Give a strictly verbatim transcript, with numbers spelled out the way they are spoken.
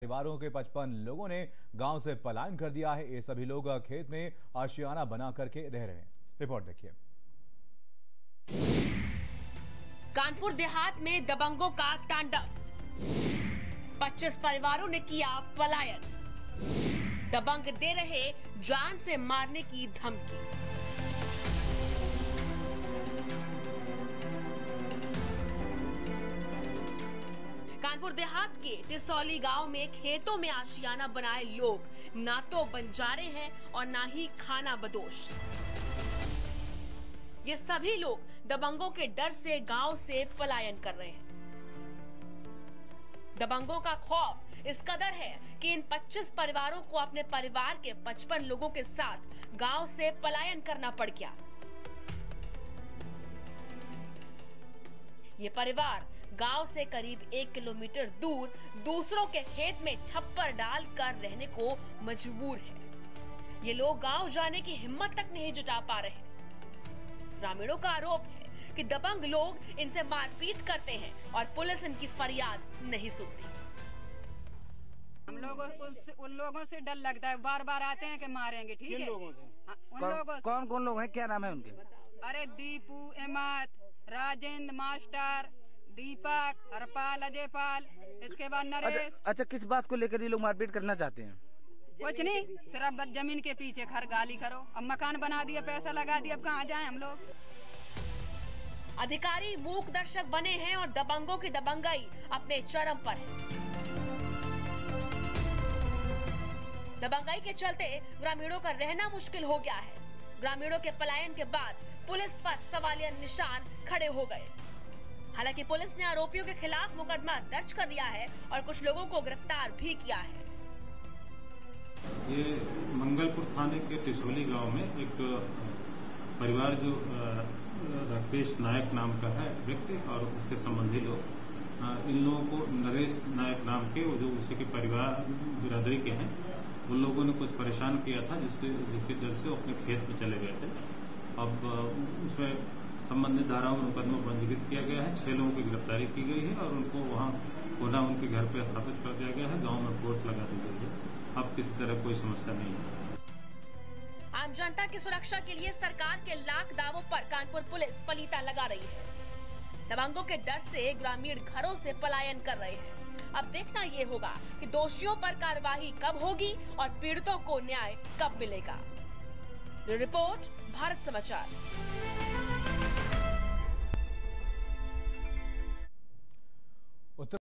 परिवारों के पचपन लोगों ने गांव से पलायन कर दिया है। ये सभी लोग खेत में आशियाना बना करके रह रहे हैं। रिपोर्ट देखिए। कानपुर देहात में दबंगों का तांडव, पच्चीस परिवारों ने किया पलायन। दबंग दे रहे जान से मारने की धमकी। कानपुर देहात के टिसौली गांव में खेतों में आशियाना बनाए लोग ना तो बंजारे हैं और ना ही खाना बदोश। ये सभी लोग दबंगों के डर से गांव से पलायन कर रहे हैं। दबंगों का खौफ इस कदर है कि इन पच्चीस परिवारों को अपने परिवार के पचपन लोगों के साथ गांव से पलायन करना पड़ गया। ये परिवार गांव से करीब एक किलोमीटर दूर दूसरों के खेत में छप्पर डाल कर रहने को मजबूर है। ये लोग गांव जाने की हिम्मत तक नहीं जुटा पा रहे। ग्रामीणों का आरोप है कि दबंग लोग इनसे मारपीट करते हैं और पुलिस इनकी फरियाद नहीं सुनती। हम लोगों को उन लोगों से डर लगता है, बार बार आते हैं कि मारेंगे। ठीक है, लोगों से? हाँ, उन कौन, लोगों से। कौन कौन लोग हैं, क्या नाम है उनके? अरे दीपू, अहमद, राजेंद्र, मास्टर, दीपक, हरपाल, अजयपाल, इसके बाद नरेश। अच्छा, अच्छा, किस बात को लेकर ये लोग मारपीट करना चाहते हैं? कुछ नहीं, सिर्फ जमीन के पीछे घर गाली करो। अब मकान बना दिया, पैसा लगा दिया, अब कहाँ जाएं हम लोग। अधिकारी मूक दर्शक बने हैं और दबंगों की दबंगाई अपने चरम पर है। दबंगाई के चलते ग्रामीणों का रहना मुश्किल हो गया है। ग्रामीणों के पलायन के बाद पुलिस पर सवालिया निशान खड़े हो गए। हालांकि पुलिस ने आरोपियों के खिलाफ मुकदमा दर्ज कर लिया है और कुछ लोगों को गिरफ्तार भी किया है। ये मंगलपुर थाने के टिसौली गांव में एक परिवार जो राकेश नायक नाम का है व्यक्ति और उसके संबंधी लोग, इन लोगों को नरेश नायक नाम के जो उसी के परिवार बिरादरी के हैं, उन लोगों ने कुछ परेशान किया था, जिसके जिसके डर से वो अपने खेत में चले गए थे। अब उसमें संबंधित धाराओं में मुकदमा पंजीकृत किया गया है। छह लोगों की गिरफ्तारी की गई है और उनको वहां पुनः उनके घर पर स्थापित कर दिया गया है। गांव में फोर्स लगा दी गई है। अब किसी तरह कोई समस्या नहीं है। आम जनता की सुरक्षा के लिए सरकार के लाख दावों पर कानपुर पुलिस पलीता लगा रही है। दबंगों के डर से ग्रामीण घरों से पलायन कर रहे हैं। अब देखना ये होगा कि दोषियों पर कार्रवाई कब होगी और पीड़ितों को न्याय कब मिलेगा। रिपोर्ट भारत समाचार।